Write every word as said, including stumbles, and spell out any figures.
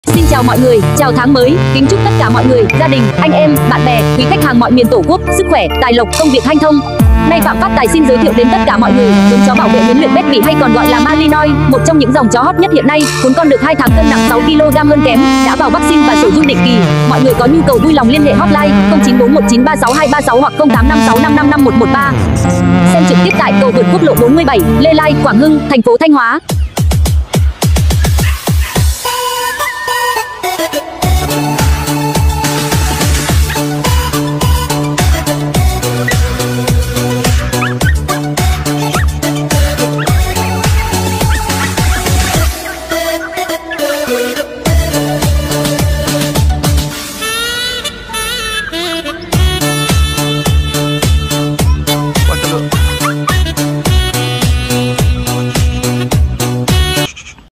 Xin chào mọi người, chào tháng mới, kính chúc tất cả mọi người, gia đình, anh em, bạn bè, quý khách hàng mọi miền Tổ quốc, sức khỏe, tài lộc, công việc hanh thông. Nay Phạm Phát Tài xin giới thiệu đến tất cả mọi người giống chó bảo vệ huấn luyện Betby hay còn gọi là Malinois, một trong những dòng chó hot nhất hiện nay, cuốn con được hai tháng cân nặng sáu ki lô gam hơn kém, đã vào vaccine và sổ du định kỳ. Mọi người có nhu cầu vui lòng liên hệ hotline không chín bốn một chín ba sáu hai ba sáu hoặc không tám năm sáu năm năm năm một một ba. Xem trực tiếp tại cầu vượt quốc lộ bốn mươi bảy, Lê Lai, Quảng Hưng, thành phố Thanh Hóa.